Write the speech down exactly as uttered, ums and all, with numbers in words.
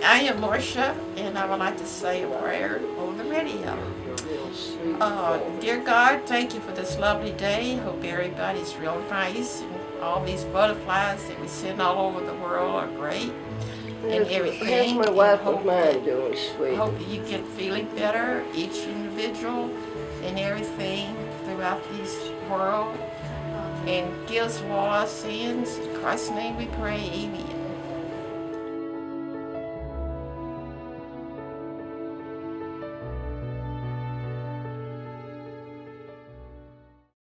I am Marcia, and I would like to say a prayer on the radio. Uh, dear God, thank you for this lovely day. Hope everybody's real nice. And all these butterflies that we send all over the world are great. And everything. How's my wife and mine doing, sweet? I hope that you get feeling better, each individual, and everything throughout this world. And give us all our sins. In Christ's name we pray, amen.